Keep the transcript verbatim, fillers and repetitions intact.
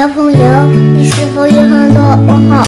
小朋友，你是否有很多问号？